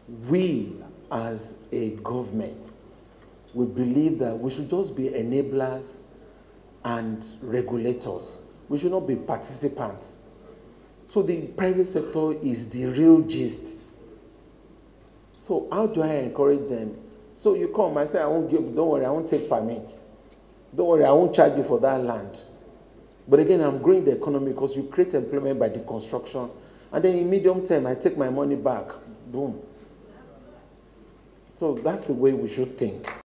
we as a government, we believe that we should just be enablers and regulators. We should not be participants. So the private sector is the real gist. So how do I encourage them? So you come, I say, I won't give, don't worry, I won't take permit. Don't worry, I won't charge you for that land. But again, I'm growing the economy because you create employment by the construction. And then in medium term, I take my money back. Boom. So that's the way we should think.